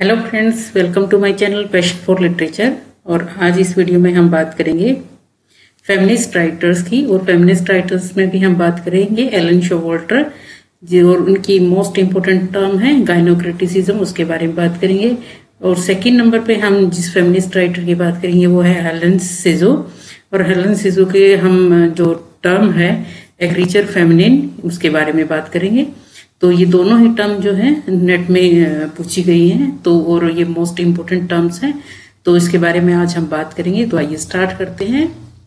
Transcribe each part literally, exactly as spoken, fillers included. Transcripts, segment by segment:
Hello friends, welcome to my channel passion for literature. और आज इस वीडियो में हम बात करेंगे फेमिनिस्ट राइटर्स की। और फेमिनिस्ट राइटर्स में भी हम बात करेंगे एलन शोवाल्टर जी, और उनकी मोस्ट इम्पोर्टेंट टर्म है गायनोक्रिटिसिज्म, उसके बारे में बात करेंगे। और सेकंड नंबर पे हम जिस फेमिनिस्ट राइटर की बात करेंगे वो है हेलन सिजो। और हेलन सिजो के हम जो टर्म है एग्रीचर फेमिनिन, उसके बारे में बात करेंगे। तो ये दोनों ही टर्म जो है नेट में पूछी गई हैं, तो और ये मोस्ट इम्पोर्टेंट टर्म्स हैं, तो इसके बारे में आज हम बात करेंगे। तो आइए स्टार्ट करते हैं।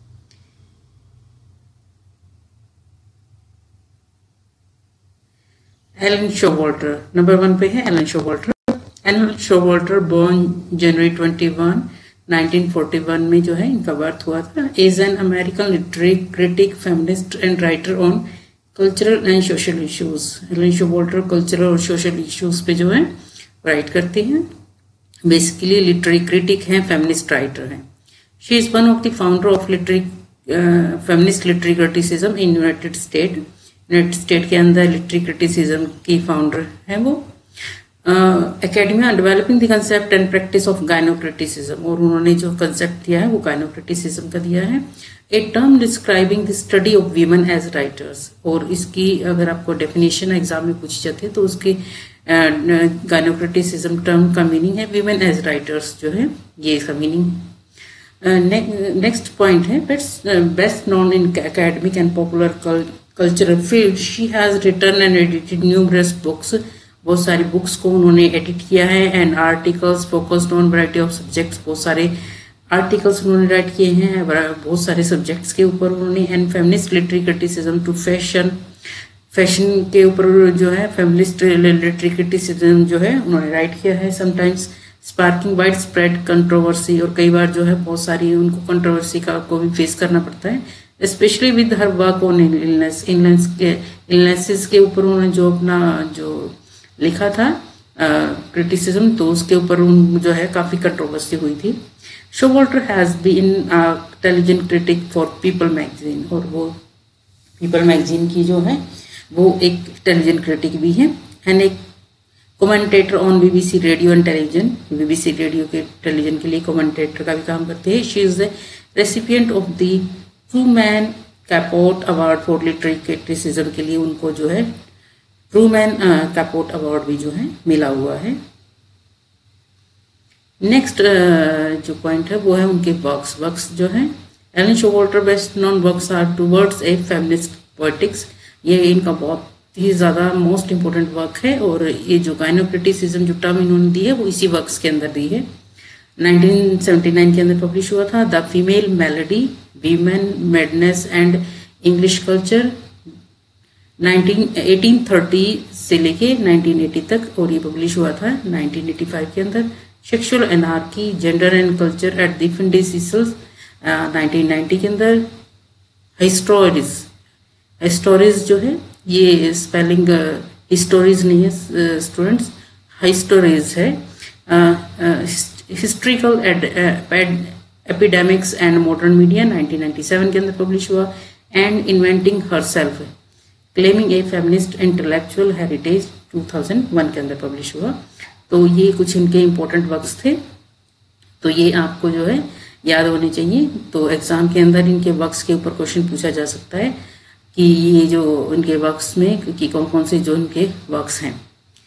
एलन शोवाल्टर नंबर वन पे है। Elaine Showalter Elaine Showalter born January twenty one nineteen forty one में जो है इनका बर्थ हुआ था। Is an American literary critic, feminist and writer on cultural and social issues. Elaine Showalter cultural और social issues पे जो है राइट करती हैं। बेसिकली लिटरेरी क्रिटिक हैं, फेमिनिस्ट राइटर हैं। She is one of the founder of literary feminist literary criticism in United State. United state के अंदर लिटरेरी क्रिटिसिज्म की फाउंडर है वो। Academia developing the concept and practice of gynocriticism, और उन्होंने जो कंसेप्ट दिया है वो गायनोक्रिटिसिज्म का दिया है। A term describing the study of women as writers, और इसकी अगर आपको डेफिनेशन एग्जाम में पूछी जाती है तो उसकी गायनोक्रिटिसिज्म टर्म का मीनिंग है वीमेन एज राइटर्स, जो है ये इसका मीनिंग। नेक्स्ट पॉइंट है best known in academic and popular cultural field. She has written and edited numerous books, बहुत सारी बुक्स को उन्होंने एडिट किया है। And articles focused on variety of subjects, बहुत सारे आर्टिकल्स उन्होंने राइट किए हैं बहुत सारे सब्जेक्ट्स के ऊपर उन्होंने। And feminist literary criticism to fashion, fashion के ऊपर जो है फेमिनिस्ट लिटरेरी क्रिटिसिज्म जो है उन्होंने राइट किया है। Sometimes sparking widespread controversy, और कई बार जो है बहुत सारी उनको कंट्रोवर्सी का को भी फेस करना पड़ता है, specially with her work on illness illness के इलनेसेस के ऊपर उन्होंने जो अपना जो लिखा था क्रिटिसिज्म, uh, तो उसके ऊपर उन जो है काफ़ी कंट्रोवर्सी हुई थी। Showalter has been intelligent critic for People magazine, और वो पीपल मैगजीन की जो है वो एक इंटेलिजेंट क्रिटिक भी है। एंड एक commentator on BBC radio and television, BBC radio के टेलीविजन के लिए कमेंटेटर का भी काम करते हैं। She is the recipient of the Truman Capote award for literary criticism, के लिए उनको जो है ट्रूमैन कैपोट अवार्ड भी जो है मिला हुआ है। नेक्स्ट uh, जो पॉइंट है वो है उनके वर्क्स वर्क्स जो है। Elaine Showalter best known works are towards a feminist politics, ये इनका बहुत ही ज़्यादा मोस्ट इम्पोर्टेंट वर्क है। और ये जो गायनोक्रिटिसिज्म जो टर्म इन्होंने दी है वो इसी वर्क्स के अंदर दी है। नाइनटीन सेवेंटी नाइन के अंदर पब्लिश हुआ था। The female malady, women madness and English culture, eighteen thirty से लेके नाइनटीन एटी तक, और ये पब्लिश हुआ था नाइनटीन एटी फाइव के अंदर। Sexual anarchy, gender and culture at the fin de siecle, nineteen ninety के अंदर। हिस्टोरीज, हिस्टोरीज जो है ये स्पेलिंग हिस्टोरीज नहीं है स्टूडेंट्स, हिस्टोरीज है। Hysterical epidemics and modern media, nineteen ninety seven के अंदर पब्लिश हुआ। And inventing herself, claiming a feminist intellectual heritage, two thousand one के अंदर पब्लिश हुआ। तो ये कुछ इनके इम्पोर्टेंट वर्क्स थे, तो ये आपको जो है याद होने चाहिए। तो एग्जाम के अंदर इनके वर्क्स के ऊपर क्वेश्चन पूछा जा सकता है कि ये जो इनके वर्क्स में कि कौन कौन से जो इनके वर्क्स हैं।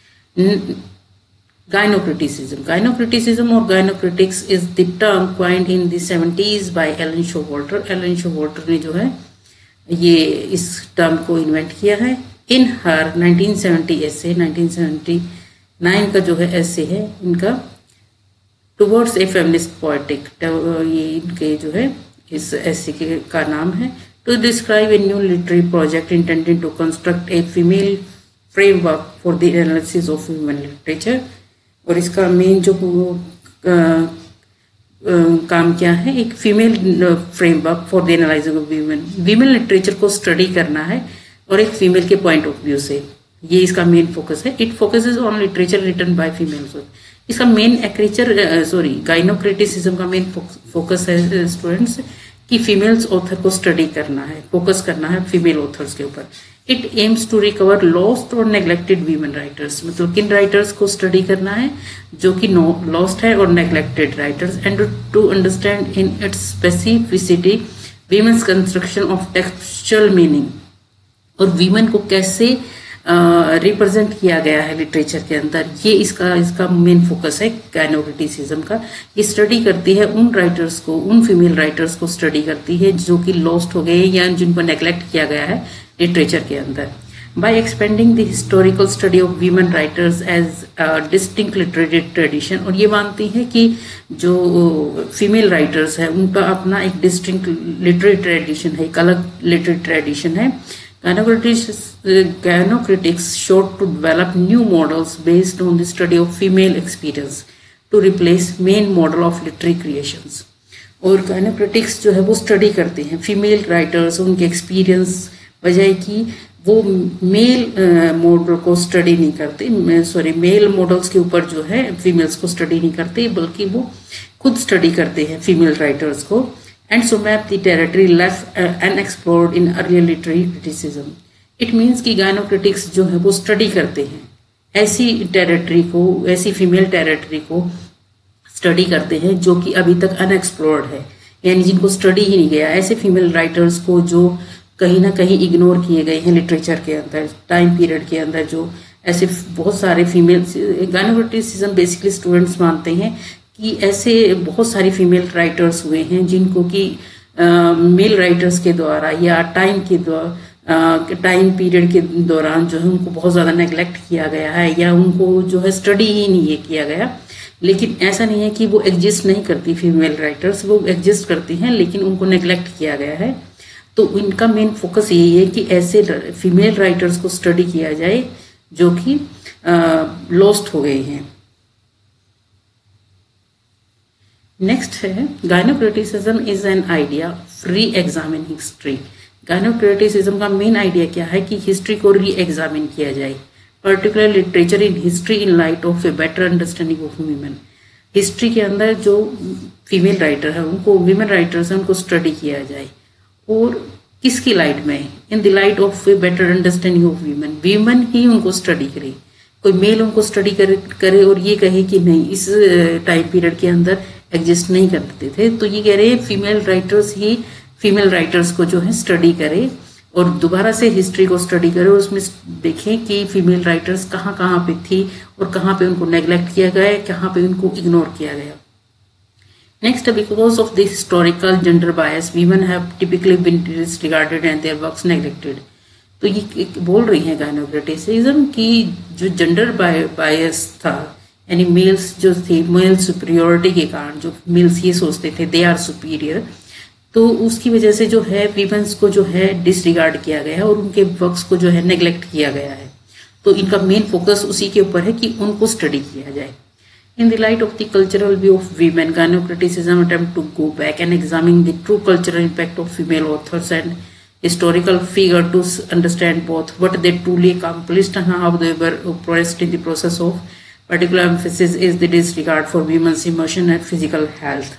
गायनोक्रिटिसिज्म गायनोक्रिटिसिज्म और gynocritics is the term coined in the seventies by Elaine Showalter. Elaine Showalter ने जो है ये इस टर्म को इन्वेंट किया है। In her nineteen seventy essay, nineteen seventy nine का जो है ऐसे है इनका, टुवर्ड्स ए फेमिनिस्ट पोएटिक, ये इनके जो है इस ऐसे के का नाम है। To describe a new literary project intended to construct a female framework for the analysis of human literature. और इसका मेन जो आ, आ, काम क्या है, एक female framework for the analysis of women, women literature को स्टडी करना है और एक फीमेल के पॉइंट ऑफ व्यू से, ये इसका मेन फोकस है। It focuses on literature written by females. इसका मेन एक्रीचर सॉरी गायनोक्रिटिसिज्म का मेन फोकस है स्टूडेंट्स कि फीमेल्स ऑथर को स्टडी करना है, फोकस करना है फीमेल ऑथर्स के ऊपर। It aims to recover lost और नेग्लेक्टेड वीमेन राइटर्स, मतलब किन राइटर्स को स्टडी करना है जो कि लॉस्ट है और neglected writers, and to understand in its specificity women's construction of textual meaning, और वीमेन को कैसे रिप्रेजेंट uh, किया गया है लिटरेचर के अंदर, ये इसका इसका मेन फोकस है गायनोक्रिटिसिज्म का। ये स्टडी करती है उन राइटर्स को, उन फीमेल राइटर्स को स्टडी करती है जो कि लॉस्ट हो गए या जिनको नेग्लेक्ट किया गया है लिटरेचर के अंदर। By expanding the historical study of women writers as distinct literary tradition, और ये मानती है कि जो फीमेल राइटर्स है उनका अपना एक डिस्टिंक्ट लिटरेरी ट्रेडिशन है, एक अलग लिटरेरी ट्रेडिशन है। Gynocritics sought to develop new models based on the study of female experience to replace main model of literary creations. और gynocritics जो है वो स्टडी करते हैं फीमेल राइटर्स, उनके एक्सपीरियंस, बजाय कि वो मेल मॉडल को स्टडी नहीं करते, सॉरी मेल मॉडल्स के ऊपर जो है फीमेल्स को स्टडी नहीं करते, बल्कि वो खुद स्टडी करते हैं फीमेल राइटर्स को, and so map the territory left uh, unexplored in earlier literary criticism. It means कि gynocritics जो है वो स्टडी करते हैं ऐसी टेरिटरी को, ऐसी फीमेल टेरिटरी को स्टडी करते हैं जो कि अभी तक अनएक्सप्लोर्ड है, यानी जिनको स्टडी ही नहीं गया, ऐसे फीमेल राइटर्स को जो कहीं ना कहीं इग्नोर किए गए हैं लिटरेचर के अंदर, टाइम पीरियड के अंदर। जो ऐसे बहुत सारे फीमेल gynocriticism बेसिकली स्टूडेंट्स मानते हैं कि ऐसे बहुत सारी फीमेल राइटर्स हुए हैं जिनको कि मेल राइटर्स के द्वारा या टाइम के द्वारा, टाइम पीरियड के दौरान जो है उनको बहुत ज़्यादा नेग्लेक्ट किया गया है या उनको जो है स्टडी ही नहीं किया गया। लेकिन ऐसा नहीं है कि वो एग्जिस्ट नहीं करती फीमेल राइटर्स, वो एग्जिस्ट करती हैं लेकिन उनको नेग्लेक्ट किया गया है। तो इनका मेन फोकस यही है कि ऐसे फीमेल राइटर्स को स्टडी किया जाए जो कि लॉस्ट हो गए हैं। नेक्स्ट है gynocriticism is an idea re examine history. Gynocriticism का मेन आइडिया क्या है कि हिस्ट्री को री एग्जामिन किया जाए, particular literature in history in light of a better understanding of women. History के अंदर जो फीमेल राइटर है उनको, वीमेन राइटर्स हैं उनको स्टडी किया जाए, और किसकी लाइट में, in the light of a better understanding of women. Women ही उनको स्टडी करे, कोई मेल उनको स्टडी करे, करे और ये कहे कि नहीं इस टाइम पीरियड के अंदर एग्जिस्ट नहीं करते थे, तो ये कह रहे हैं फीमेल राइटर्स ही फीमेल राइटर्स को जो है स्टडी करे और दोबारा से हिस्ट्री को स्टडी करे और उसमें देखें कि फीमेल राइटर्स कहाँ कहाँ पे थी और कहाँ पे उनको नेग्लेक्ट किया गया, कहाँ पे उनको इग्नोर किया गया। Next, because of the historical gender bias women have typically been disregarded and their works neglected. तो ये बोल रही हैं गायनोक्रिटिसिज्म की जो जेंडर बायस था, यानी मेल्स जो थे, मेल सुपीरियोरिटी के कारण जो मेल्स ये सोचते थे दे आर सुपीरियर, तो उसकी वजह से जो है वीमेंस को जो है डिसरिगार्ड किया गया है और उनके वर्क्स को जो है नेग्लेक्ट किया गया है। तो इनका मेन फोकस उसी के ऊपर है कि उनको स्टडी किया जाए। In the light of the cultural view of women, gynocriticism attempt to go back and examine the true cultural impact of female authors and historical figure to understand both what they truly accomplished and how they were oppressed in the process of. Particular emphasis is the disregard for women's emotion and physical health.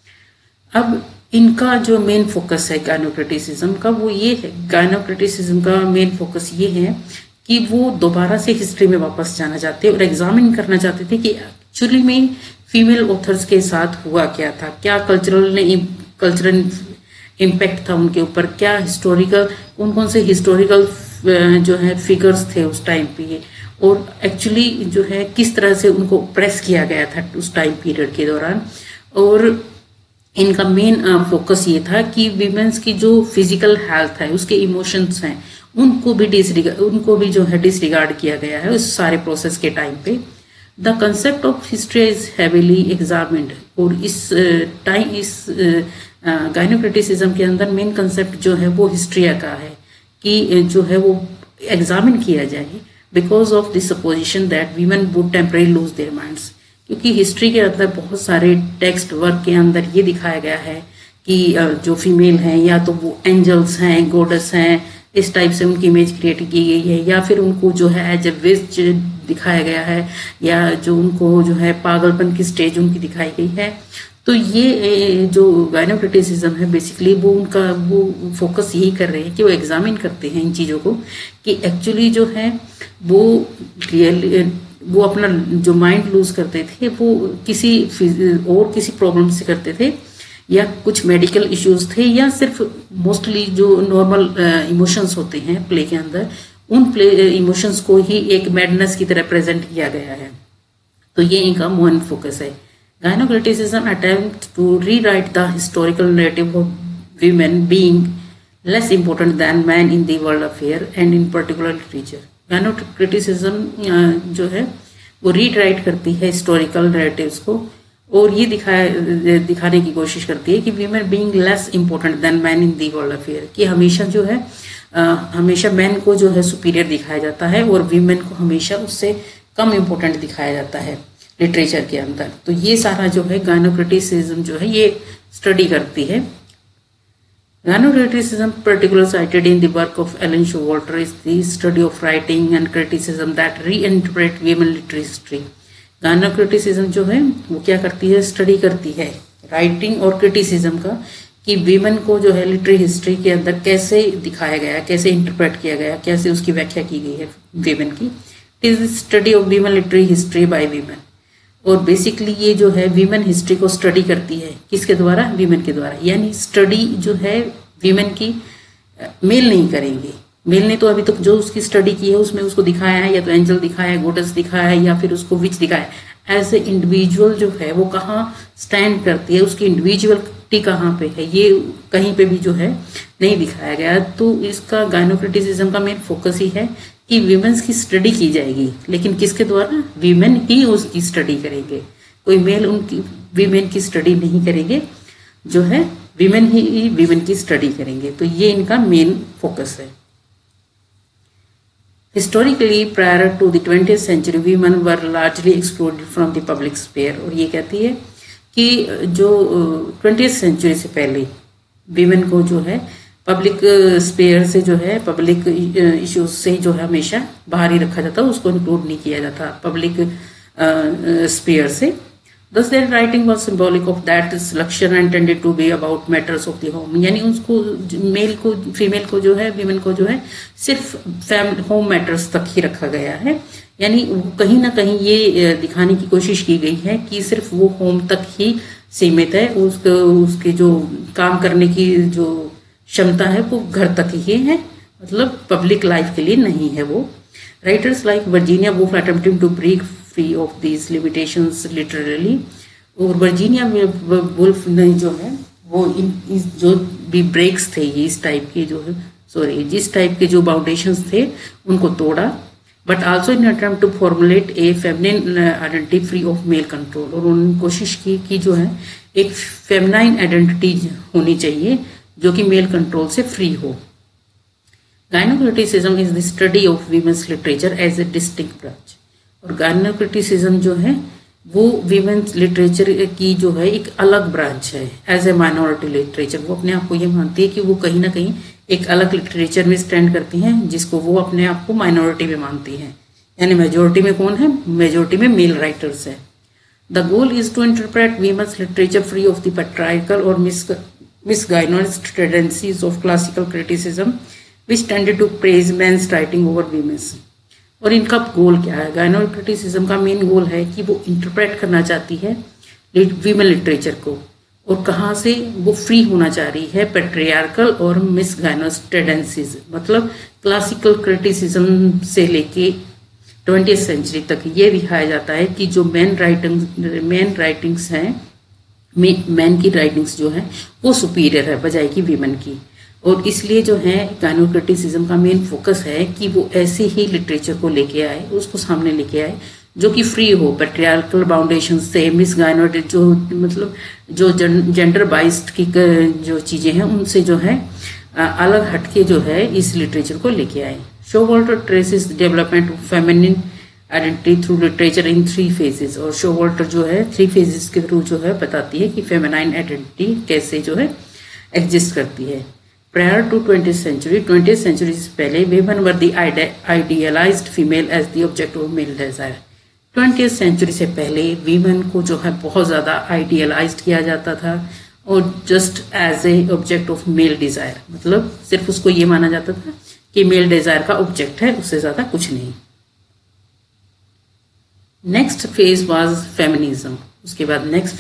अब इनका जो main focus है गायनोक्रिटिसिज्म का वो ये है, गायनोक्रिटिसिज्म का main focus ये है कि वो दोबारा से हिस्ट्री में वापस जाना चाहते और एग्जामिन करना चाहते थे कि एक्चुअली में फीमेल ऑथर्स के साथ हुआ क्या था, क्या कल्चरल ने कल्चरल इम्पैक्ट था उनके ऊपर, क्या हिस्टोरिकल कौन कौन से हिस्टोरिकल जो है फिगर्स थे उस टाइम पे, और एक्चुअली जो है किस तरह से उनको प्रेस किया गया था उस टाइम पीरियड के दौरान। और इनका मेन फोकस ये था कि वीमेंस की जो फिजिकल हेल्थ है, उसके इमोशंस हैं, उनको भी डिसरिगार्ड उनको भी जो है डिसरिगार्ड किया गया है उस सारे प्रोसेस के टाइम पे। The concept of history is heavily examined, और इस टाइम इस गायनोक्रिटिसिज्म के अंदर मेन कंसेप्ट जो है वो हिस्ट्री का है कि जो है वो एग्जामिन किया जाए because of the supposition that women would temporary lose their minds. क्योंकि हिस्ट्री के अंदर बहुत सारे टेक्स्ट वर्क के अंदर ये दिखाया गया है कि जो फीमेल हैं या तो वो एंजल्स हैं, गॉडेस हैं, इस टाइप से उनकी इमेज क्रिएट की गई है, या फिर उनको जो है एज ए विच दिखाया गया है, या जो उनको जो है पागलपन की स्टेज उनकी दिखाई गई है। तो ये जो गायनोक्रिटिसिज्म है बेसिकली वो उनका वो फोकस यही कर रहे हैं कि वो एग्जामिन करते हैं इन चीज़ों को कि एक्चुअली जो है वो रियल वो अपना जो माइंड लूज करते थे वो किसी और किसी प्रॉब्लम से करते थे या कुछ मेडिकल इश्यूज थे या सिर्फ मोस्टली जो नॉर्मल इमोशंस होते हैं प्ले के अंदर उन प्ले इमोशंस को ही एक मैडनेस की तरह प्रेजेंट किया गया है। तो ये इनका मेन फोकस है। Gynocriticism attempts to rewrite the historical narrative of women being less important than men in the world affair and in particular literature. Gynocriticism जो है वो रीराइट करती है हिस्टोरिकल नैरेटिव्स को और ये दिखाए दिखाने की कोशिश करती है कि women being less important than man in the world affair, कि हमेशा जो है आ, हमेशा मैन को जो है सुपीरियर दिखाया जाता है और वीमेन को हमेशा उससे कम इम्पोर्टेंट दिखाया जाता है लिटरेचर के अंदर। तो ये सारा जो है गायनोक्रिटिसिज्म जो है ये स्टडी करती है। Gynocriticism particular cited in the work of Ellen Showalter is the study of writing and criticism that reinterpret women literary history. Gynocriticism जो है वो क्या करती है, स्टडी करती है राइटिंग और क्रिटिसिज्म का कि वीमेन को जो है लिटरेरी हिस्ट्री के अंदर कैसे दिखाया गया, कैसे इंटरप्रेट किया गया, कैसे उसकी व्याख्या की गई है वीमेन की। It is study of women literary history by women. और बेसिकली ये जो है वीमेन हिस्ट्री को स्टडी करती है किसके द्वारा, वीमेन के द्वारा। यानी स्टडी जो है वीमेन की मेल नहीं करेंगे, मेल ने तो अभी तक जो उसकी स्टडी की है उसमें उसको दिखाया है या तो एंजल दिखाया है, गोडेस दिखाया है या फिर उसको विच दिखाया है। एज ए इंडिविजुअल जो है वो कहाँ स्टैंड करती है, उसकी इंडिविजुअलिटी कहाँ पे है, ये कहीं पे भी जो है नहीं दिखाया गया। तो इसका गायनोक्रिटिसिज्म का मेन फोकस ही है कि वीमेन्स की स्टडी की जाएगी, लेकिन किसके द्वारा, वीमेन ही उसकी स्टडी करेंगे, कोई मेल उनकी वीमेन की स्टडी नहीं करेंगे, जो है वीमेन ही वीमेन की स्टडी करेंगे। तो ये इनका मेन फोकस है। Historically prior to the twentieth century women were largely excluded from the public sphere. और ये कहती है कि जो ट्वेंटियथ सेंचुरी से पहले वीमेन को जो है पब्लिक स्पेयर से जो है पब्लिक इश्यूज से जो है हमेशा बाहर ही रखा जाता, उसको इंक्लूड नहीं किया जाता पब्लिक स्पेयर से। Thus their writing was symbolic of that selection and tended to be about matters of the home। यानी उसको मेल को फीमेल को जो है वीमेन को जो है सिर्फ फैमिली होम मैटर्स तक ही रखा गया है। यानी कहीं ना कहीं ये दिखाने की कोशिश की गई है कि सिर्फ वो होम तक ही सीमित है, उसके उसके जो काम करने की जो क्षमता है वो घर तक ही है, मतलब पब्लिक लाइफ के लिए नहीं है वो। Writers like Virginia Woolf attempting to break free of these limitations literally. और वर्जीनिया वुल्फ ने जो है वो इन इस जो भी ब्रेक्स थे ये इस टाइप के जो है सॉरी जिस टाइप के जो बाउंडेशंस थे उनको तोड़ा, but also in attempt to formulate a feminine identity free of male control. और उन्होंने कोशिश की कि जो है एक फेमिनाइन आइडेंटिटी होनी चाहिए जो कि मेल कंट्रोल से फ्री हो। Gynocriticism is the study of women's literature as a distinct branch. और गायनोक्रिटिसिज्म जो है वो वीमेंस लिटरेचर की जो है एक अलग ब्रांच है एज ए माइनॉरिटी लिटरेचर। वो अपने आप को ये मानती है कि वो कहीं ना कहीं एक अलग लिटरेचर में स्टैंड करती हैं जिसको वो अपने आप को माइनॉरिटी में मानती हैं। यानी मेजोरिटी में कौन है, मेजोरिटी में मेल राइटर्स है। The goal is to interpret women's literature free of the patriarchal और मिस misguided tendencies of classical criticism which tended to praise men's writing over women's। और इनका गोल क्या है, गायनोक्रिटिसिज्म का मेन गोल है कि वो इंटरप्रेट करना चाहती है वीमेन लिटरेचर को और कहाँ से वो फ्री होना चाह रही है पैट्रियार्कल और मिसगाइनस टेंडेंसीज, मतलब क्लासिकल क्रिटिसिज्म से लेके ट्वेंटियथ सेंचुरी तक ये दिखाया जाता है कि जो मेन राइटिंग मेन राइटिंग्स हैं मैन की राइटिंग्स जो है वो सुपीरियर है बजाय की वीमेन की। और इसलिए जो है गायनोक्रिटिसिज्म का मेन फोकस है कि वो ऐसे ही लिटरेचर को लेके आए, उसको सामने लेके आए जो कि फ्री हो पैट्रियार्कल बाउंडेशन से, मिसगाइनोड जो मतलब जो जेंडर बाइस्ड की जो चीज़ें हैं उनसे जो है अलग हटके जो है इस लिटरेचर को लेके आए। Showalter traces development of feminine identity through literature in three phases. और शोवाल्टर जो है थ्री फेजेस के थ्रू जो है बताती है कि फेमिनाइन आइडेंटिटी कैसे जो है एग्जिस्ट करती है। Prior to twenty century twenty century से पहले women were the idealised female as the object of male desire. Twenty century से पहले वीमेन को जो है बहुत ज़्यादा आइडियलाइज्ड किया जाता था और just as a object of male desire, मतलब सिर्फ उसको ये माना जाता था कि मेल डिज़ायर का ऑब्जेक्ट है, उससे ज़्यादा कुछ नहीं। Next phase was feminism. उसके बाद नेक्स्ट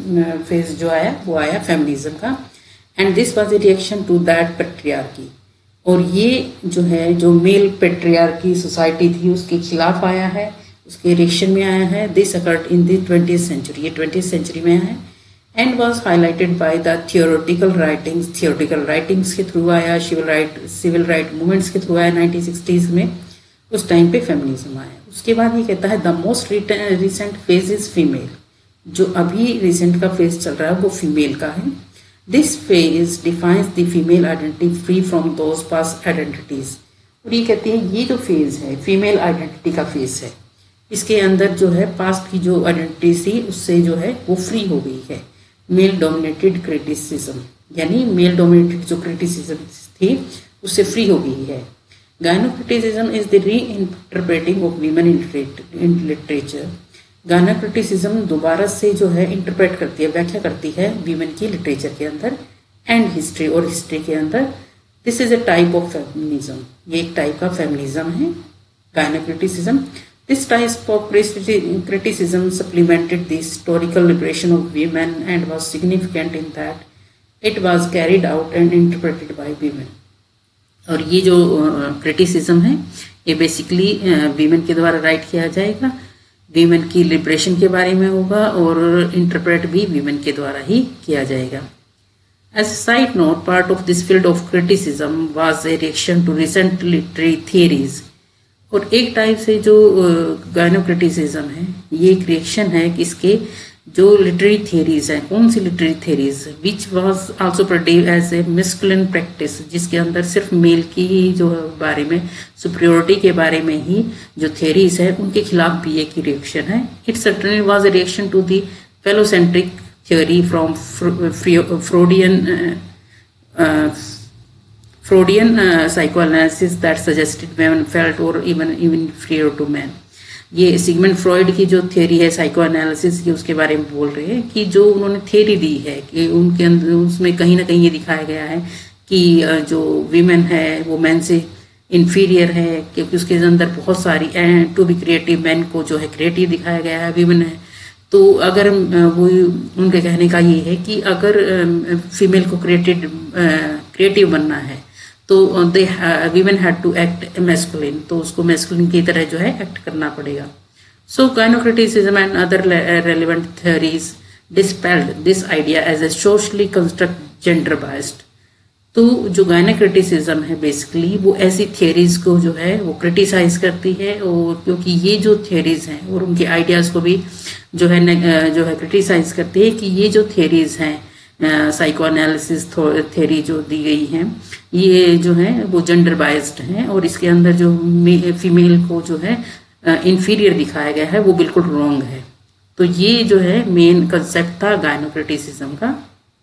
फेज जो आया वो आया फेमिनिज्म का, and this was a reaction to that patriarchy. और ये जो है जो मेल पेट्रियार्की सोसाइटी थी उसके खिलाफ आया है, उसके रिएक्शन में आया है। This occurred in the twenty century, ये ट्वेंटी सेंचुरी में आया है, and was highlighted by the theoretical writings, theoretical writings के थ्रू आया, civil right civil right movements के थ्रू आया नाइनटीन सिक्सटीज़ में, उस टाइम पे फेमिनिज्म आया। उसके बाद ये कहता है the most recent phase is female, जो अभी रिसेंट का फेज चल रहा है वो फीमेल का है। This phase defines the female identity free from those past identities. और ये कहती है ये जो फेज है फीमेल आइडेंटिटी का फेज है, इसके अंदर जो है पास्ट की जो आइडेंटिटी थी उससे जो है वो फ्री हो गई है। मेल डोमिनेटेड क्रिटिसिज्म, यानी मेल डोमिनेटेड जो क्रिटिसिज्म थी उससे फ्री हो गई है। Gynocriticism is the re interpreting of women in literature. Gynocriticism दोबारा से जो है इंटरप्रेट करती है, व्याख्या करती है वीमेन की लिटरेचर के अंदर एंड हिस्ट्री, और हिस्ट्री के अंदर। This is a type of feminism, ये एक टाइप का फेमिनिज्म है गायनोक्रिटिसिज्म। This type of criticism supplemented the historical liberation of women and was significant in that it was carried out and interpreted by women. और ये जो criticism है ये basically women के द्वारा राइट किया जाएगा, वीमेन की लिबरेशन के बारे में होगा और इंटरप्रेट भी वीमेन के द्वारा ही किया जाएगा। As a side note, part of this field of criticism was a reaction to recent literary theories. और एक टाइप से जो गायनोक्रिटिसिज्म है ये एक रिएक्शन है कि इसके जो लिटरेरी थियरीज हैं, कौन सी literary theories, which was also perceived as a masculine practice, जिसके अंदर सिर्फ मेल की ही जो बारे में सुपीरियरिटी के बारे में ही जो थियरीज है उनके खिलाफ भी एक रिएक्शन है। It certainly was a reaction to the phallocentric theory from Freudian Freudian uh, psychoanalysis that suggested women felt or even even inferior to men. ये सिगमंड फ्रॉइड की जो थ्योरी है साइकोएनालिसिस की उसके बारे में बोल रहे हैं कि जो उन्होंने थ्योरी दी है कि उनके अंदर उसमें कहीं ना कहीं ये दिखाया गया है कि जो वीमेन है वो मैन से इन्फीरियर है, क्योंकि उसके अंदर बहुत सारी टू बी क्रिएटिव, मैन को जो है क्रिएटिव दिखाया गया है, वीमेन है। तो अगर वो उनके कहने का ये है कि अगर फीमेल को क्रिएटिव क्रिएटिव बनना है तो they women had to act masculine, तो उसको मैस्कुलिन की तरह जो है एक्ट करना पड़ेगा। So gynocriticism and other relevant theories dispelled this idea as a socially construct gender biased. तो जो गायनोक्रिटिसिज्म है बेसिकली वो ऐसी थ्योरीज को जो है वो क्रिटिसाइज करती है, और क्योंकि ये जो थ्योरीज हैं और उनके आइडियाज को भी जो है जो है क्रिटिसाइज करती है कि ये जो थ्योरीज हैं साइकोएनालिसिस थ्योरी जो दी गई हैं ये जो है वो जेंडर बायस्ड हैं, और इसके अंदर जो फीमेल को जो है इंफीरियर दिखाया गया है वो बिल्कुल रॉन्ग है। तो ये जो है मेन कंसेप्ट था गायनोक्रिटिसिज्म का।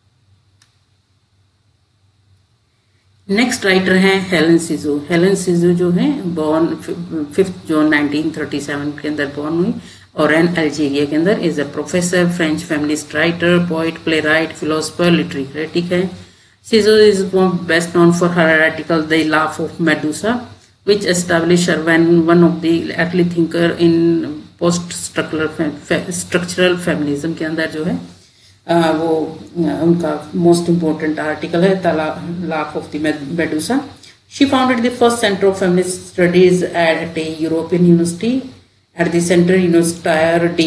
नेक्स्ट राइटर हैं हेलन सीजो। हेलन सीजो जो है born fifth June nineteen thirty seven के अंदर बॉर्न हुई और एन अल्जीरिया के अंदर। Is a professor, French feminist writer, poet, playwright, philosopher, literary critic है। सीजो is best known for her article the laugh of Medusa which established her when one of the early thinker in post structural feminism के अंदर जो है आ, वो उनका most important article है the laugh of the Medusa. She founded the first centre of feminist studies at a European university at the Centre Universitaire de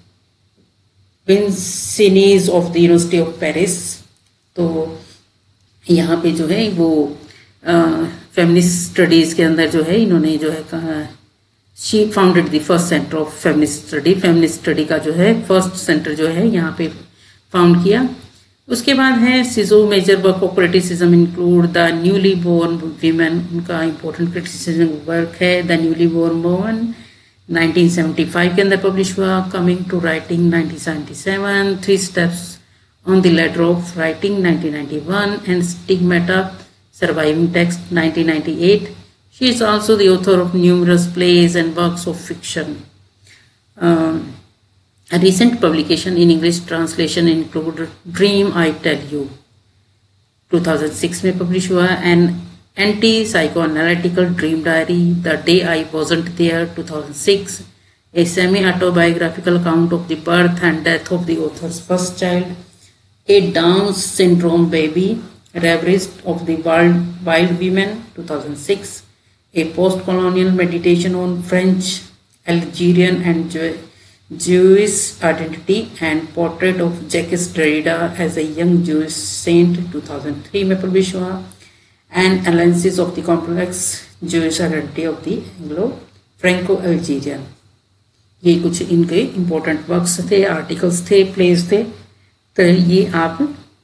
Vincennes of the university of Paris. तो यहाँ पे जो है वो feminist studies के अंदर जो है इन्होंने जो है कहा she founded the first centre of feminist study, feminist study का जो है फर्स्ट सेंटर जो है यहाँ पे फाउंड किया। उसके बाद है सीजो major work of criticism include the newly born women, उनका इंपॉर्टेंट क्रिटिसिज्म वर्क है the newly born woman nineteen seventy five के अंदर पब्लिश हुआ। Coming to writing nineteen seventy seven, three steps on the ladder of writing nineteen ninety one and stigmata surviving text nineteen ninety-eight. She is also the author of numerous plays and works of fiction. recent publication in English translation include Dream I Tell You two thousand six में publish हुआ, and Anti-Psychoanalytical Dream Diary, The Day I Wasn't There two thousand six, a semi-autobiographical account of the birth and death of the author's first child, a Down syndrome baby, Reveries of the Wild, Wild Women two thousand six, a post-colonial meditation on French, Algerian and Jew Jewish identity, and Portrait of Jacques Derrida as a young Jewish saint two thousand three में publish हुआ, and Analysis of the Complex Jewish Identity of the Anglo-Franco-Algerian। ये कुछ इनके important works थे, articles थे, place थे, तो ये आप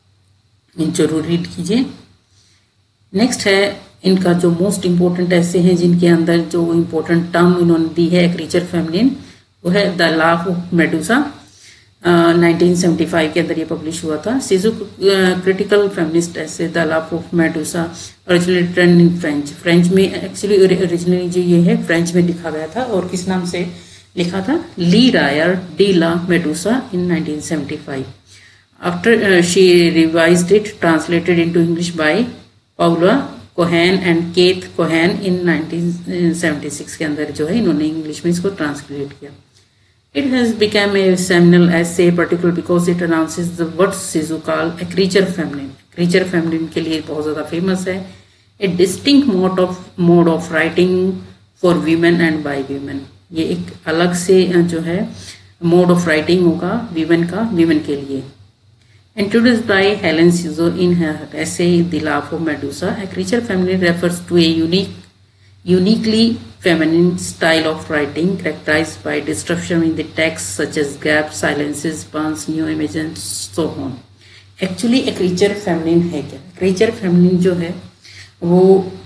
जरूर रीड कीजिए। नेक्स्ट है इनका जो मोस्ट इम्पोर्टेंट ऐसे हैं जिनके अंदर जो इम्पोर्टेंट टर्म इन्होंने दी है क्रीचर फेमिनिन, वो है the laugh of Medusa, nineteen seventy five के अंदर ये पब्लिश हुआ था। सीजू क्रिटिकल फेमिनिस्ट ऐसे the laugh of Medusa originally written in French, French में एक्चुअली ओरिजिनली जो ये है फ्रेंच में लिखा गया था, और किस नाम से लिखा था, Le Rire de la Medusa in nineteen seventy five. After she revised it, translated into English by Paula Cohen and Keith Cohen in nineteen seventy six के अंदर जो है इन्होंने इंग्लिश में इसको ट्रांसलेट किया। It has become a seminal essay, particularly because it announces the what Sizu call a creature feminine. Creature feminine के लिए बहुत ज़्यादा famous है। A distinct mode of mode of writing for women and by women. ये एक अलग से जो है mode of writing होगा women का, women के लिए। Introduced by Helen Sizu in her essay The Laugh of Medusa, a creature feminine refers to a unique, uniquely feminine style of writing characterized by disruption in the text such as gaps, silences, puns, new images and so on. Actually a creature feminine है क्या? creature feminine जो है वो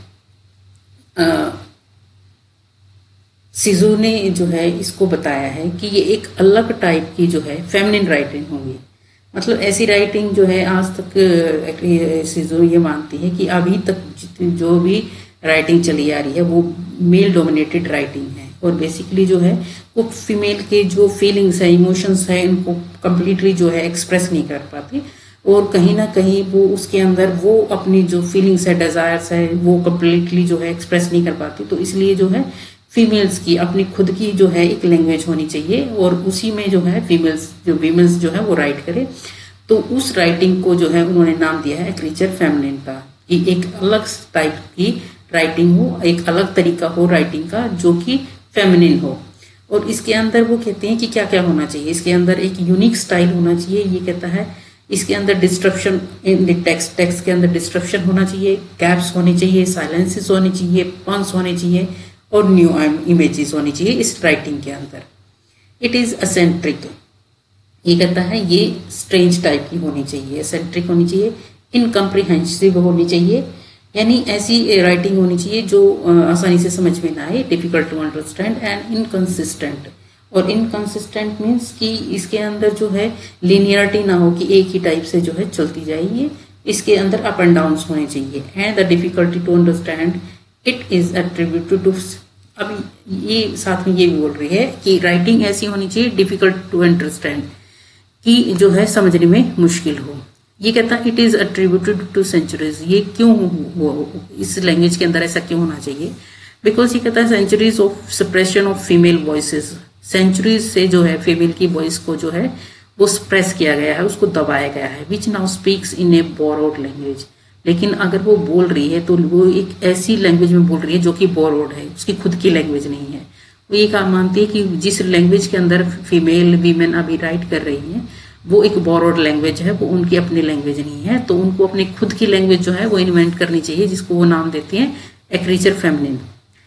सिजू ने जो है इसको बताया है कि ये एक अलग टाइप की जो है फेमिनिन राइटिंग होगी। मतलब ऐसी राइटिंग जो है आज तक सिजू ये मानती है कि अभी तक जो भी राइटिंग चली आ रही है वो मेल डोमिनेटेड राइटिंग है, और बेसिकली जो है वो फीमेल के जो फीलिंग्स है, इमोशंस है, इनको कम्प्लीटली जो है एक्सप्रेस नहीं कर पाती, और कहीं ना कहीं वो उसके अंदर वो अपनी जो फीलिंग्स है, डिज़ायर्स है, वो कम्प्लीटली जो है एक्सप्रेस नहीं कर पाती। तो इसलिए जो है फीमेल्स की अपनी खुद की जो है एक लैंग्वेज होनी चाहिए, और उसी में जो है फीमेल्स जो वीमेंस जो है वो राइट करे। तो उस राइटिंग को जो है उन्होंने नाम दिया है क्रीचर फेमिनिन का, कि एक अलग टाइप की राइटिंग हो, एक अलग तरीका हो राइटिंग का जो कि फेमिनिन हो। और इसके अंदर वो कहते हैं कि क्या क्या होना चाहिए, इसके अंदर एक यूनिक स्टाइल होना चाहिए। ये कहता है इसके अंदर disruption in the text, text के अंदर डिस्ट्रप्शन होना चाहिए, गैप्स होने चाहिए, साइलेंसेस होने चाहिए, पंस होने चाहिए, और न्यू इमेजेस होनी चाहिए इस राइटिंग के अंदर। इट इज़ असेंट्रिक, ये कहता है ये स्ट्रेंज टाइप की होनी चाहिए, एसेंट्रिक होनी चाहिए, इनकम्प्रीहेंसिव होनी चाहिए, यानी ऐसी राइटिंग होनी चाहिए जो आसानी से समझ में ना आए, difficult to understand, and inconsistent. और इनकंसिस्टेंट मीन्स कि इसके अंदर जो है लीनियरिटी ना हो कि एक ही टाइप से जो है चलती जाएगी, इसके अंदर अप एंड डाउन होने चाहिए। And the difficulty to understand it is attributed to, अब ये साथ में ये भी बोल रही है कि राइटिंग ऐसी होनी चाहिए डिफिकल्ट टू अंडरस्टैंड, कि जो है समझने में मुश्किल हो। ये कहता है it is attributed to centuries, ये क्यों वो इस लैंग्वेज के अंदर ऐसा क्यों होना चाहिए? बिकॉज ये कहता है centuries of suppression of female voices, centuries से जो है फीमेल की वॉइस को जो है वो सप्रेस किया गया है, उसको दबाया गया है, which now speaks in a borrowed language. लेकिन अगर वो बोल रही है तो वो एक ऐसी लैंग्वेज में बोल रही है जो कि बोरोड है, उसकी खुद की लैंग्वेज नहीं है। वो ये कहा मानती है कि जिस लैंग्वेज के अंदर फीमेल वीमेन अभी राइट कर रही हैं वो एक बोरोड लैंग्वेज है, वो उनकी अपनी लैंग्वेज नहीं है। तो उनको अपनी खुद की लैंग्वेज जो है वो इन्वेंट करनी चाहिए, जिसको वो नाम देते हैं ए क्रीचर फेमिनिन।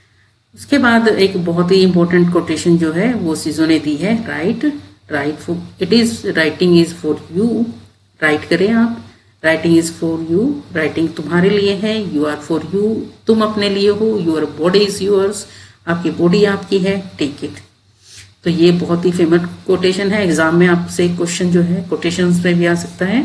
उसके बाद एक बहुत ही इंपॉर्टेंट कोटेशन जो है वो सिजो ने दी है, write write for it is writing is for you, write करें आप, writing is for you, writing तुम्हारे लिए है, यू आर फॉर यू, तुम अपने लिए हो, यूर बॉडी इज यूअर्स, आपकी बॉडी आपकी है, टेक इट। तो ये बहुत ही फेमस कोटेशन है, एग्जाम में आपसे क्वेश्चन जो है कोटेशंस में भी आ सकता है,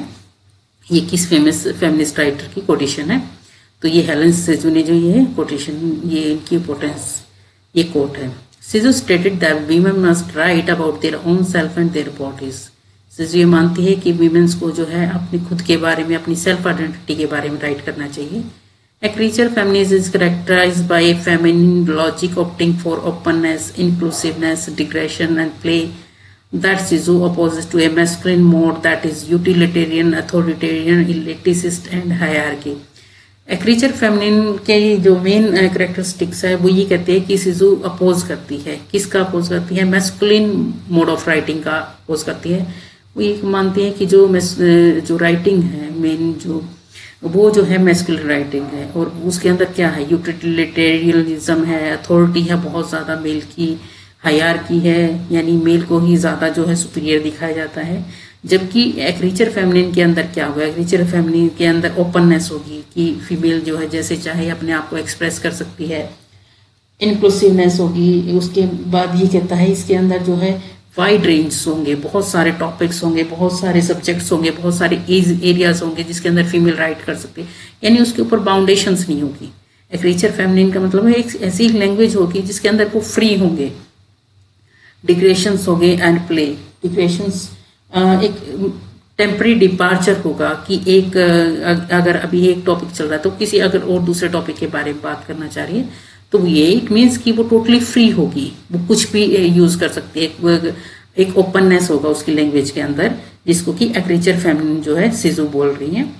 ये किस फेमस फेमिनिस्ट राइटर की कोटेशन है। तो ये हेलन सिजू ने जो ये कोटेशन, ये इनकी इम्पोर्टेंस, ये कोट है। सिजू stated that women must write about their own self and their bodies. सिजू ये मानती है कि वीमेंस को जो है अपनी खुद के बारे में, अपनी सेल्फ आइडेंटिटी के बारे में राइट करना चाहिए। A creature feminism is characterized by a feminine logic opting for openness, inclusiveness, digression, and play that Sizu opposes to a masculine mode that is utilitarian, authoritarian, elitist, and hierarchy. A creature feminine के जो main characteristics है वो ये कहते हैं कि Siju oppose करती है, किसका अपोज करती है? मैस्कुलिन मोड ऑफ राइटिंग का अपोज करती है। वो ये मानती है कि जो जो राइटिंग है मेन जो वो जो है मैस्कुलिन राइटिंग है, और उसके अंदर क्या है? यूटिलिटेरियनिज्म है, अथॉरिटी है बहुत ज़्यादा, मेल की हायरार्की है, यानी मेल को ही ज़्यादा जो है सुपीरियर दिखाया जाता है। जबकि क्रीचर फेमिनिन के अंदर क्या होगा? क्रीचर फेमिनिन के अंदर ओपननेस होगी कि फीमेल जो है जैसे चाहे अपने आप को एक्सप्रेस कर सकती है, इंक्लूसिवनेस होगी। उसके बाद ये कहता है इसके अंदर जो है वाइड रेंज होंगे, बहुत सारे टॉपिक्स होंगे, बहुत सारे सब्जेक्ट्स होंगे, बहुत सारे एज एरियाज होंगे जिसके अंदर फीमेल राइट कर सकती है, यानी उसके ऊपर बाउंडेशंस नहीं होगी। एक क्रीचर फेमिनिन का मतलब है एक ऐसी लैंग्वेज होगी जिसके अंदर वो फ्री होंगे, डिग्रेशंस होंगे एंड प्ले। डिग्रेशंस एक टेम्पररी डिपार्चर होगा कि एक अगर अभी एक टॉपिक चल रहा है तो किसी अगर और दूसरे टॉपिक के बारे में बात करना चाह रही है तो ये इट मीन्स कि वो टोटली फ्री होगी, वो कुछ भी यूज कर सकती है। एक, एक ओपननेस होगा उसकी लैंग्वेज के अंदर जिसको कि क्रीचर फेमिनिन जो है सिजू बोल रही है।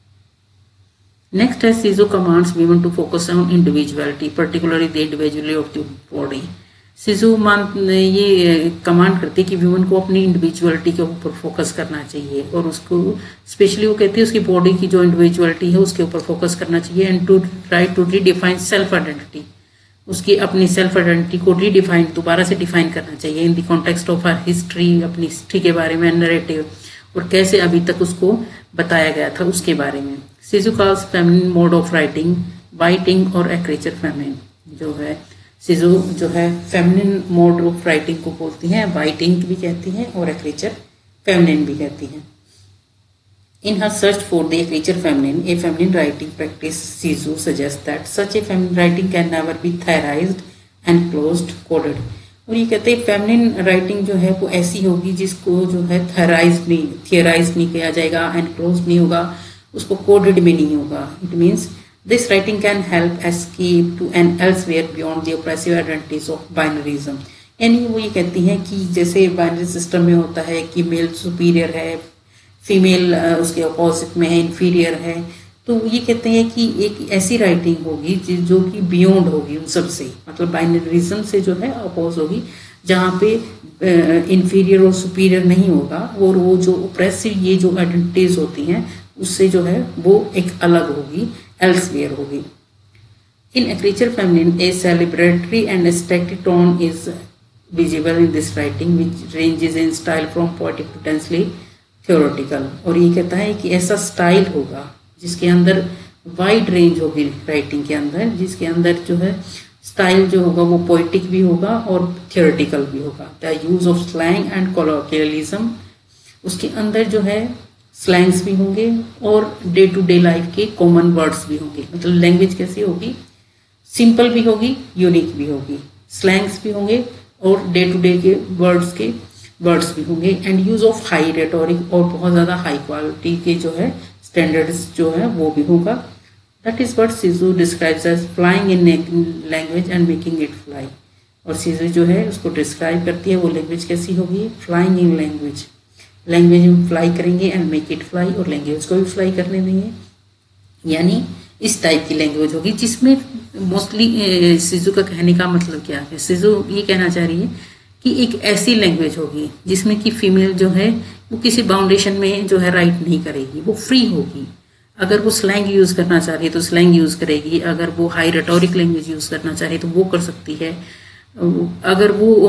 नेक्स्ट है सिजू commands women to focus on individuality, particularly the individuality of the body. सिजू मान ये कमांड करती है कि वीमेन को अपनी इंडिविजुअलिटी के ऊपर फोकस करना चाहिए, और उसको स्पेशली वो कहती है उसकी बॉडी की जो इंडिविजुअलिटी है उसके ऊपर फोकस करना चाहिए, and to try to redefine self identity, उसकी अपनी सेल्फ आइडेंटिटी को रीडिफाइन दोबारा से डिफाइन करना चाहिए in the context of her history, अपनी हिस्ट्री के बारे में, नैरेटिव, और कैसे अभी तक उसको बताया गया था उसके बारे में। सिजू calls feminine mode of writing biting और क्रीचर फेमिनिन। जो है सिजू जो है फेमिनिन मोड ऑफ राइटिंग को बोलती हैं, बाइटिंग भी कहती हैं और क्रीचर फेमिनिन भी कहती हैं। In her search for the creature feminine, a feminine writing practice, Sizu suggests that such a feminine writing can never be theorized and closed coded. और ये कहते हैं feminine writing जो है वो ऐसी होगी जिसको जो है theorize नहीं theorize नहीं किया जाएगा and closed नहीं होगा, उसको coded भी नहीं होगा। It means this writing can help escape to an elsewhere beyond the oppressive identities of binaryism. यानी वो ये कहती हैं कि जैसे बाइनरी सिस्टम में होता है कि मेल सुपीरियर है, फीमेल उसके अपोजिट में है, इन्फीरियर है, तो ये कहते हैं कि एक ऐसी राइटिंग होगी जो कि बियॉन्ड होगी उन सब से, मतलब बाइनरिज्म से जो है अपोज होगी, जहाँ पे इन्फीरियर और सुपीरियर नहीं होगा, और वो जो ओप्रेसिव ये जो आइडेंटिटीज होती हैं उससे जो है वो एक अलग होगी, एल्सवेयर होगी। In a ecriture feminine a celebratory and ecstatic tone is visible in this writing which ranges in style from poetic to tensely theoretical. और ये कहता है कि ऐसा स्टाइल होगा जिसके अंदर वाइड रेंज होगी राइटिंग के अंदर, जिसके अंदर जो है स्टाइल जो होगा वो पोइटिक भी होगा और थ्योरेटिकल भी होगा। The use of slang and colloquialism, उसके अंदर जो है स्लैंग्स भी होंगे और डे टू डे लाइफ के कॉमन वर्ड्स भी होंगे। मतलब लैंग्वेज कैसी होगी? सिंपल भी होगी, यूनिक भी होगी, स्लैंग्स भी होंगे और डे टू डे के वर्ड्स के वर्ड्स भी होंगे, and use of high rhetoric, और बहुत ज़्यादा हाई क्वालिटी के जो है स्टैंडर्ड्स जो है वो भी होगा। दैट इज व्हाट सिजू describes as flying in language and making it fly. और सिजू जो है उसको डिस्क्राइब करती है वो लैंग्वेज कैसी होगी? फ्लाइंग इन लैंग्वेज, लैंग्वेज में फ्लाई करेंगे एंड मेक इट फ्लाई, और लैंग्वेज को भी फ्लाई करने देंगे, यानी इस टाइप की लैंग्वेज होगी जिसमें मोस्टली सिजू का कहने का मतलब क्या है? सिजू ये कहना चाह रही है कि एक ऐसी लैंग्वेज होगी जिसमें कि फीमेल जो है वो किसी बाउंडेशन में जो है राइट नहीं करेगी, वो फ्री होगी। अगर वो स्लैंग यूज़ करना चाह रही है तो स्लैंग यूज़ करेगी, अगर वो हाई रेटोरिक लैंग्वेज यूज़ करना चाह रही है तो वो कर सकती है, अगर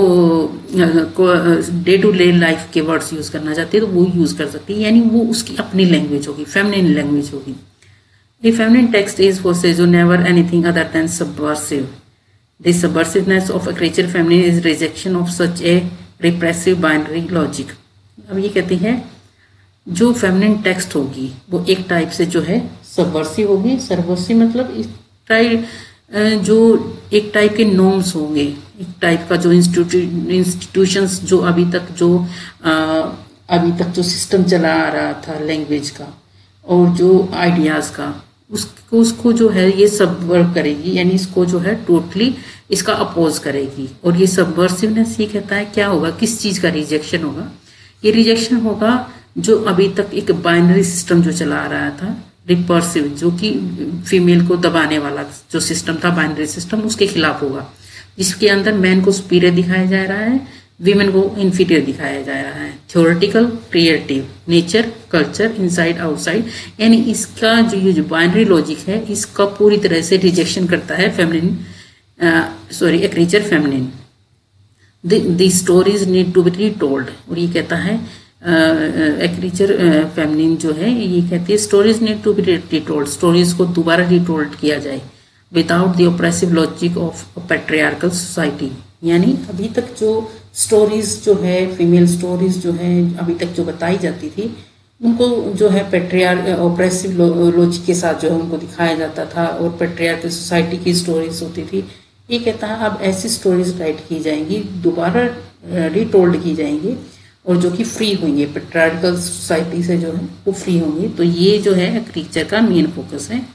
वो डे टू डे लाइफ के वर्ड्स यूज़ करना चाहती है तो वो यूज़ कर सकती है, यानी वो उसकी अपनी लैंग्वेज होगी, फेमिनिन लैंग्वेज होगी। A feminine text is for Sizu never anything other than subversive. The subversiveness of a creature feminine is rejection of such a repressive binary logic. अब ये कहती है जो फेमिनिन टेक्स्ट होगी वो एक टाइप से जो है सबवर्सिव होगी। सबवर्सिव मतलब इस टाइप जो एक टाइप के नॉर्म्स होंगे, एक टाइप का जो इंस्टीट्यूशंस जो अभी तक जो आ, अभी तक जो सिस्टम चला आ रहा था लैंग्वेज का और जो आइडियाज़ का, उसको उसको जो है ये सबवर्ट करेगी, यानी इसको जो है टोटली इसका अपोज करेगी। और ये सबवर्सिवनेस ये कहता है क्या होगा, किस चीज़ का रिजेक्शन होगा, ये रिजेक्शन होगा जो अभी तक एक बाइनरी सिस्टम जो चला आ रहा था, रिपर्सिव, जो कि फीमेल को दबाने वाला जो सिस्टम था बाइनरी सिस्टम, उसके खिलाफ होगा, जिसके अंदर मैन को सुपीरियर दिखाया जा रहा है, वीमेन को इंफीरियर दिखाया जा रहा है। Theoretical, creative, nature, culture, inside, outside, यानी इसका जो ये जो बाइनरी लॉजिक है इसका पूरी तरह से रिजेक्शन करता है feminine, sorry a ecriture feminine. The stories need to be retold, और ये कहता है ए क्रीचर फेमिनिन जो है ये कहती है stories need to be retold, stories को दोबारा रीटोल्ड किया जाए without the oppressive logic of patriarchal society. यानी अभी तक जो स्टोरीज जो है, फीमेल स्टोरीज जो है अभी तक जो बताई जाती थी, उनको जो है पेट्रियार ऑप्रेसिव लॉजिक के साथ जो है उनको दिखाया जाता था, और पेट्रियार्कल सोसाइटी की स्टोरीज होती थी। ये कहता है अब ऐसी स्टोरीज राइट की जाएंगी, दोबारा रीटोल्ड की जाएंगी, और जो कि फ्री होंगे, पेट्रियार्कल सोसाइटी से जो है वो फ्री होंगे। तो ये जो है क्रीचर का मेन फोकस है।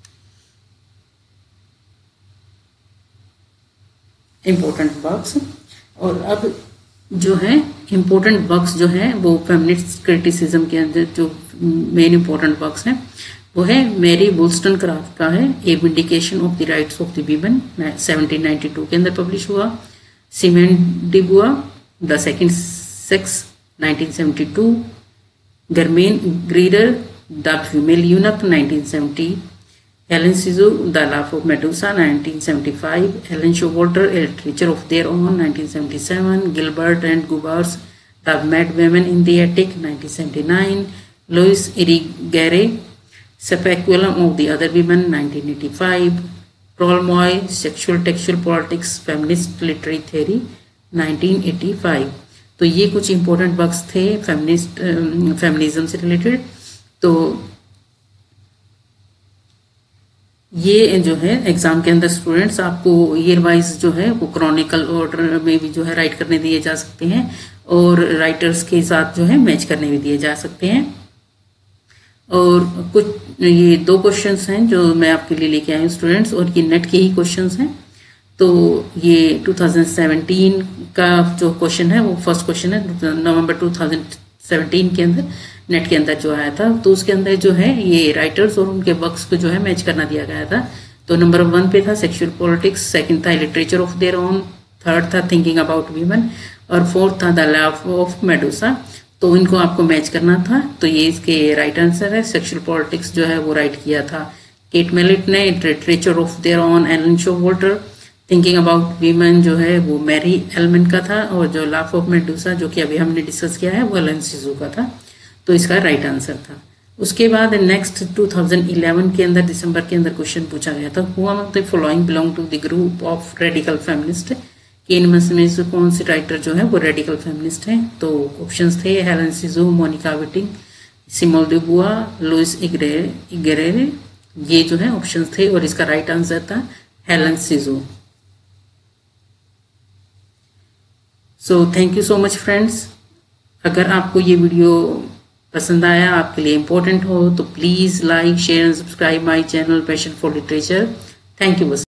इम्पोर्टेंट वर्क्स, और अब जो है इम्पोर्टेंट वर्क्स जो है वो फेमिनिस्ट क्रिटिसिज्म के अंदर जो मेन इम्पोर्टेंट वर्क्स हैं वो है मैरी वुllstonecraft का है a vindication of the rights of the women, seventeen ninety two के अंदर पब्लिश हुआ। Simone de Beauvoir the second sex, nineteen seventy two. Germaine Greer the female eunuch, nineteen seventy. Helen Sizou, The Life of Medusa, nineteen seventy-five. Helen Showalter, A Literature of Their Own, nineteen seventy-seven. Gilbert and Gubbars, The Mad Women in the Attic, nineteen seventy-nine. Louis Irigaray, Speculum of the Other Women, nineteen eighty-five. Tolstoy, Sexual Textual Politics, Feminist Literary Theory, nineteen eighty five. तो ये कुछ important works थे feminist feminism से related. तो ये जो है exam के अंदर स्टूडेंट्स आपको ईयर वाइज जो है वो क्रॉनिकल ऑर्डर में भी जो है राइट करने दिए जा सकते हैं, और राइटर्स के साथ जो है मैच करने भी दिए जा सकते हैं। और कुछ ये दो क्वेश्चंस हैं जो मैं आपके लिए लेके आई हूँ स्टूडेंट्स, और ये नेट के ही क्वेश्चंस हैं। तो ये टू थाउजेंड सेवेंटीन का जो क्वेश्चन है वो फर्स्ट क्वेश्चन है, नवंबर टू थाउजेंड सेवेंटीन के अंदर नेट के अंदर जो आया था। तो उसके अंदर जो है ये राइटर्स और उनके वर्क्स को जो है मैच करना दिया गया था। तो नंबर वन पे था सेक्सुअल पॉलिटिक्स, सेकंड था literature of their own, third था थिंकिंग अबाउट वीमेन, और फोर्थ था द लाइफ ऑफ मेडुसा। तो इनको आपको मैच करना था। तो ये इसके राइट आंसर है। सेक्सुअल पॉलिटिक्स जो है वो राइट किया था केट मेलिट ने, literature of their own Elaine Showalter, thinking about women जो है वो मैरी एलमन का था, और जो लाइफ ऑफ मेडुसा जो कि अभी हमने डिस्कस किया है वो हेलेन सिजू का था। तो इसका राइट आंसर था। उसके बाद नेक्स्ट टू थाउजेंड इलेवन के अंदर दिसंबर के अंदर क्वेश्चन पूछा गया था, who among the following belong to the group of radical feminist, कि इनमें से कौन से राइटर जो है वो रेडिकल फेमिनिस्ट हैं। तो ऑप्शंस थे हेलेन सिजू, Monique Wittig, Simone de Beauvoir, Luce इगरेरे, ये जो है ऑप्शंस थे, और इसका राइट आंसर था हेलेन सिजू। So thank you so much friends. अगर आपको ये वीडियो पसंद आया, आपके लिए इम्पोर्टेंट हो, तो please like share and subscribe my channel passion for literature. Thank you.